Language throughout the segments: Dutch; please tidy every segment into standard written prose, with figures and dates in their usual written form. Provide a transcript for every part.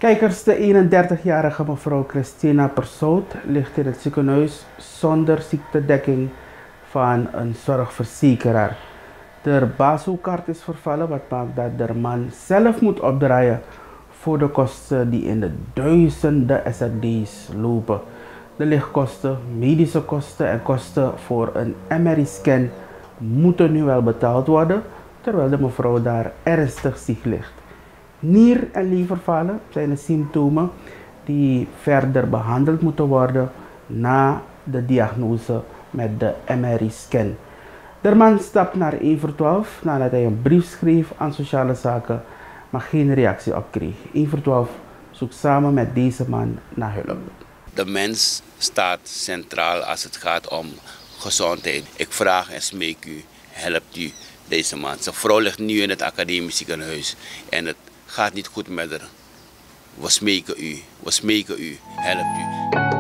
Kijkers, de 31-jarige mevrouw Christina Persoot ligt in het ziekenhuis zonder ziektedekking van een zorgverzekeraar. De basoekaart is vervallen, wat maakt dat de man zelf moet opdraaien voor de kosten die in de duizenden SRD's lopen. De lichtkosten, medische kosten en kosten voor een MRI-scan moeten nu wel betaald worden, terwijl de mevrouw daar ernstig ziek ligt. Nier- en leverfalen zijn de symptomen die verder behandeld moeten worden na de diagnose met de MRI-scan. De man stapt naar 1 voor 12 nadat hij een brief schreef aan sociale zaken, maar geen reactie op kreeg. 1 voor 12 zoekt samen met deze man naar hulp. De mens staat centraal als het gaat om gezondheid. Ik vraag en smeek u, helpt u deze man. Zijn vrouw ligt nu in het academisch ziekenhuis en het gaat niet goed met haar. We smeken u, helpt u.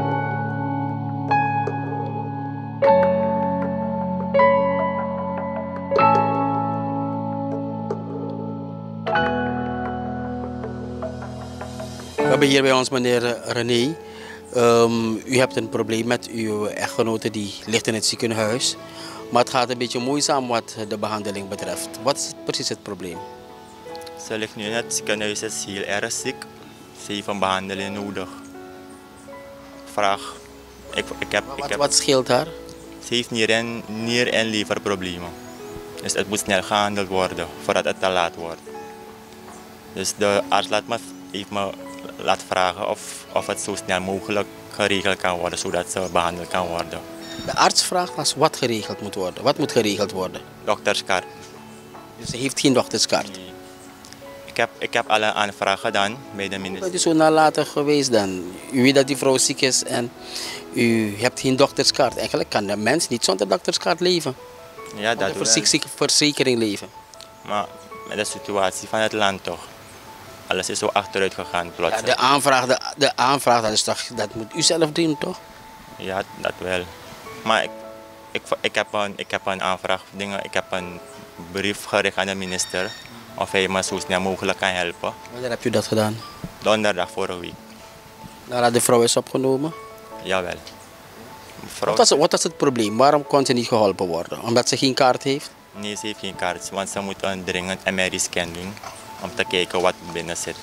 We hebben hier bij ons meneer René. U hebt een probleem met uw echtgenote die ligt in het ziekenhuis. Maar het gaat een beetje moeizaam wat de behandeling betreft. Wat is precies het probleem? Ze ligt nu in het ziekenhuis, is heel erg ziek. Ze heeft een behandeling nodig. Vraag. Wat scheelt haar? Ze heeft nier- en leverproblemen. Dus het moet snel gehandeld worden voordat het te laat wordt. Dus de arts heeft me laten vragen of het zo snel mogelijk geregeld kan worden, zodat ze behandeld kan worden. De arts vraagt als wat geregeld moet worden. Wat moet geregeld worden? Dokterskaart. Dus ze heeft geen dokterskaart? Nee. Ik heb alle aanvragen gedaan bij de minister. Bent u zo nalatig geweest dan? U weet dat die vrouw ziek is en u hebt geen dokterskaart. Eigenlijk kan de mens niet zonder dokterskaart leven. Ja, dat zonder verzekering leven. Maar met de situatie van het land toch. Alles is zo achteruit gegaan plots. Ja, de aanvraag dat moet u zelf doen toch? Ja, dat wel. Maar ik heb een aanvraag, ik heb een brief gericht aan de minister of hij me zo snel mogelijk kan helpen. Wanneer heb u dat gedaan? Donderdag vorige week. Nadat de vrouw is opgenomen? Jawel. Wat was het probleem? Waarom kon ze niet geholpen worden? Omdat ze geen kaart heeft? Nee, ze heeft geen kaart, want ze moet een dringend MRI-scan doen om te kijken wat binnen zit.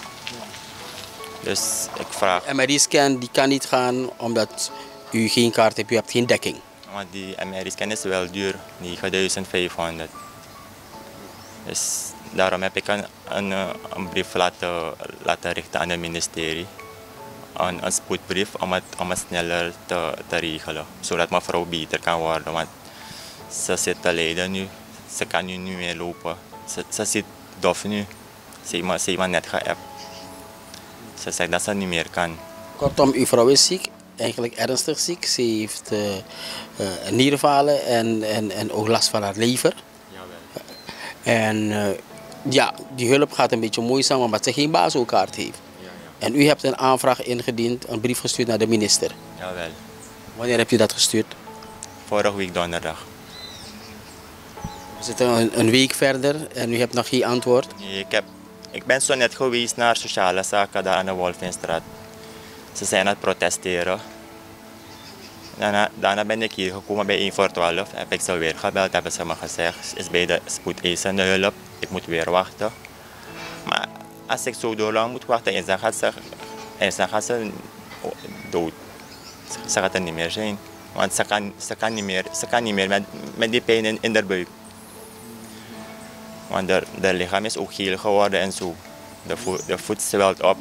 Dus ik vraag... De MRI-scan die kan niet gaan omdat u geen kaart hebt, u hebt geen dekking. Want die MRI-scan is wel duur, 9500. Dus daarom heb ik een brief laten richten aan het ministerie. Een spoedbrief om het sneller te regelen, zodat mevrouw beter kan worden. Want ze zit te lijden nu, ze kan nu niet meer lopen. Ze zit dof nu, ze heeft me net geappt. Ze zegt dat ze niet meer kan. Kortom, uw vrouw is ziek, eigenlijk ernstig ziek. Ze heeft nierfalen en ook last van haar lever. Jawel. En ja, die hulp gaat een beetje moeizaam omdat ze geen basokaart heeft. Ja. En u hebt een aanvraag ingediend, een brief gestuurd naar de minister. Jawel. Wanneer hebt u dat gestuurd? Vorige week donderdag. We zitten een week verder en u hebt nog geen antwoord. Nee, ik ben zo net geweest naar sociale zaken daar aan de Wolfinstraat. Ze zijn aan het protesteren. Daarna ben ik hier gekomen bij 1 voor 12. Heb ik ze weer gebeld, hebben ze me gezegd, is bij de spoedeisende hulp. Ik moet weer wachten. Maar als ik zo lang moet wachten, dan gaat ze dood. Ze gaat er niet meer zijn. Want ze kan niet meer met die pijn in de buik. Want de lichaam is ook geel geworden en zo. De voet zwelt op.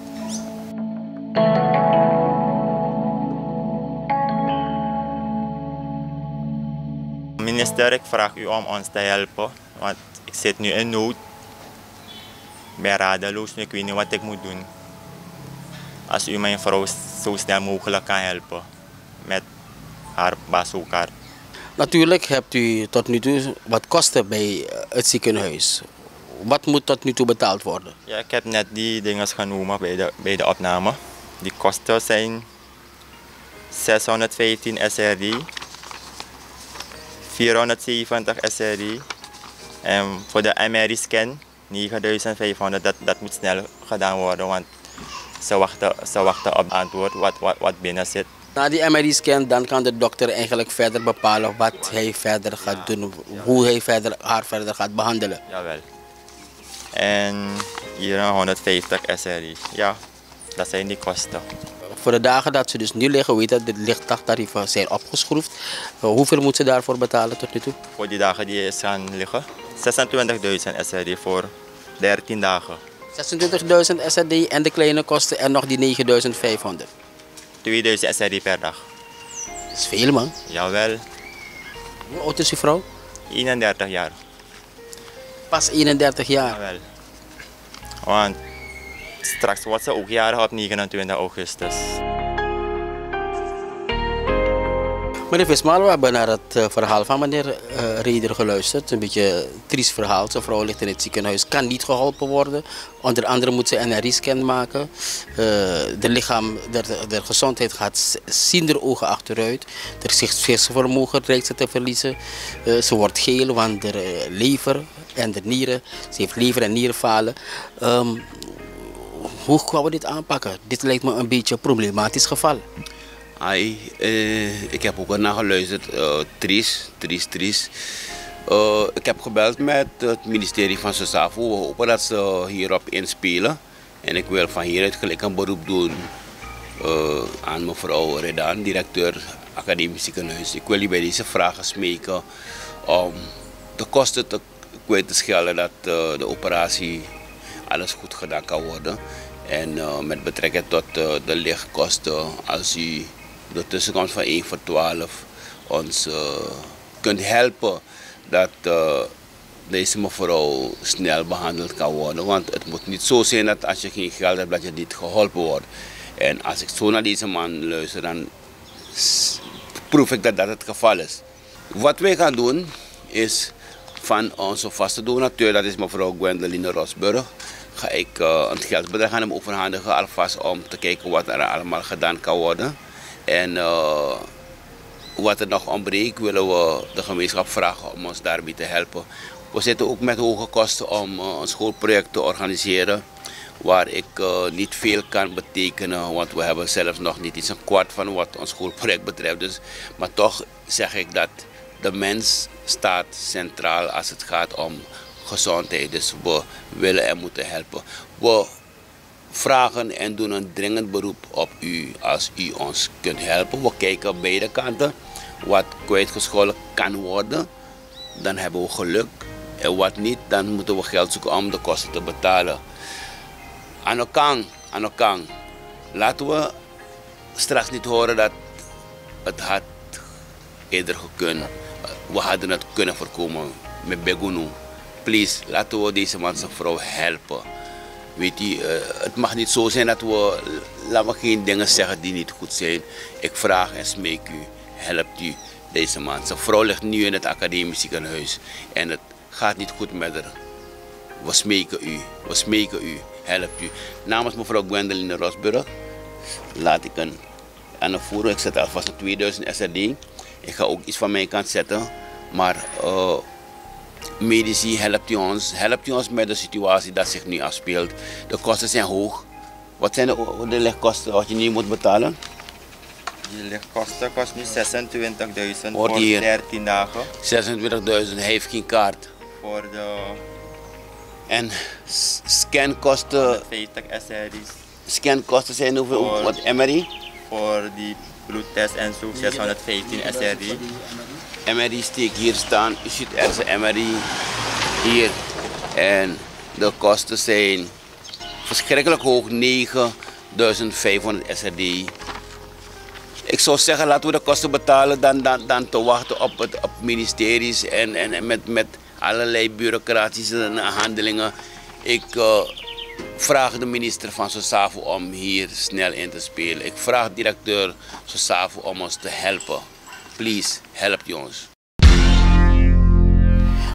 Minister, ik vraag u om ons te helpen. Want ik zit nu in nood. Ik ben radeloos nu, ik weet niet wat ik moet doen. Als u mijn vrouw zo snel mogelijk kan helpen met haar basoekaart. Natuurlijk hebt u tot nu toe wat kosten bij het ziekenhuis. Wat moet tot nu toe betaald worden? Ja, ik heb net die dingen genomen bij de opname. Die kosten zijn 615 SRD, 470 SRD en voor de MRI-scan 9500. Dat moet snel gedaan worden, want Ze wachten op antwoord wat binnen zit. Na die MRI-scan dan kan de dokter eigenlijk verder bepalen wat hij verder gaat doen, hoe hij haar verder gaat behandelen. Jawel. En hier een 150 SRI. Ja, dat zijn die kosten. Voor de dagen dat ze dus nu liggen, weet dat de lichtdagtarieven zijn opgeschroefd. Hoeveel moet ze daarvoor betalen tot nu toe? Voor die dagen die is gaan liggen, 26.000 SRI voor 13 dagen. 26.000 SRD en de kleine kosten en nog die 9.500. 2000 SRI per dag. Dat is veel, man. Jawel. Hoe oud is uw vrouw? 31 jaar. Pas 31 jaar. Jawel. Want straks wordt ze ook jarig op 29 augustus. Meneer Vismal, we hebben naar het verhaal van meneer Reder geluisterd. Een beetje een triest verhaal. Zijn vrouw ligt in het ziekenhuis, kan niet geholpen worden. Onder andere moet ze een MRI-scan maken. De gezondheid gaat zienderogen achteruit. Er gezichtsvermogen dreigt ze te verliezen. Ze wordt geel, want de lever en de nieren, ze heeft lever- en nierfalen. Hoe gaan we dit aanpakken? Dit lijkt me een beetje een problematisch geval. Ik heb ook ernaar geluisterd. Triest. Ik heb gebeld met het ministerie van SOSAFO. We hopen dat ze hierop inspelen. En ik wil van hieruit gelijk een beroep doen aan mevrouw Redan, directeur Academisch Ziekenhuis. Ik wil u bij deze vragen smeken om de kosten kwijt te schelden dat de operatie alles goed gedaan kan worden. En met betrekking tot de lichtkosten, als u de tussenkomst van 1 voor 12 ons kunt helpen dat deze mevrouw snel behandeld kan worden. Want het moet niet zo zijn dat als je geen geld hebt dat je niet geholpen wordt. En als ik zo naar deze man luister, dan proef ik dat dat het geval is. Wat wij gaan doen is van onze vaste donateur, dat is mevrouw Gwendoline Rosburg, ga ik een geldbedrag aan hem overhandigen alvast om te kijken wat er allemaal gedaan kan worden. En wat er nog ontbreekt, willen we de gemeenschap vragen om ons daarbij te helpen. We zitten ook met hoge kosten om een schoolproject te organiseren, waar ik niet veel kan betekenen, want we hebben zelfs nog niet eens een kwart van wat ons schoolproject betreft. Dus, maar toch zeg ik dat de mens staat centraal als het gaat om gezondheid. Dus we willen en moeten helpen. We vragen en doen een dringend beroep op u als u ons kunt helpen. We kijken beide kanten. Wat kwijtgescholden kan worden, dan hebben we geluk. En wat niet, dan moeten we geld zoeken om de kosten te betalen. Anokang, laten we straks niet horen dat het had eerder gekund. We hadden het kunnen voorkomen met Begunu. Please, laten we deze man zijn vrouw helpen. Weet je, het mag niet zo zijn dat laten we geen dingen zeggen die niet goed zijn. Ik vraag en smeek u, helpt u deze man. Zijn vrouw ligt nu in het academisch ziekenhuis en het gaat niet goed met haar. We smeken u, helpt u. Namens mevrouw Gwendoline Rosburg laat ik een aan de voeren. Ik zet alvast een 2000 SRD. Ik ga ook iets van mijn kant zetten, maar medici, helpt u ons met de situatie dat zich nu afspeelt. De kosten zijn hoog. Wat zijn de lichtkosten wat je nu moet betalen? Die lichtkosten kost nu 26.000 voor 13 dagen. 26.000, hij heeft geen kaart. Voor de... En scankosten? 50 SRI's. Scankosten zijn hoeveel? Wat MRI? Voor die bloedtest en zo 615 SRI. MRI-stick hier staan, u ziet er zijn MRI hier. En de kosten zijn verschrikkelijk hoog, 9.500 SRD. Ik zou zeggen, laten we de kosten betalen dan te wachten op ministeries en met allerlei bureaucratische handelingen. Ik vraag de minister van SOSAFO om hier snel in te spelen. Ik vraag directeur SOSAFO om ons te helpen. Please, help ons.